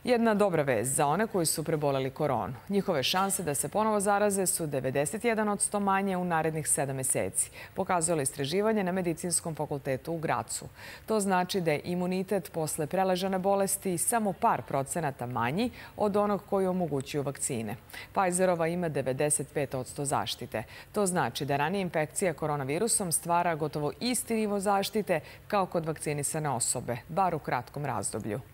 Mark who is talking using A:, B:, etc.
A: Jedna dobra vest za one koji su preboleli koronu. Njihove šanse da se ponovo zaraze su 91% manje u narednih 7 meseci, pokazalo istraživanje na Medicinskom fakultetu u Gracu. To znači da je imunitet posle preležane bolesti samo par procenata manji od onog koji omogućuju vakcine. Pfizerova ima 95% zaštite. To znači da ranija infekcija koronavirusom stvara gotovo isti nivo zaštite kao kod vakcinisane osobe, bar u kratkom razdoblju.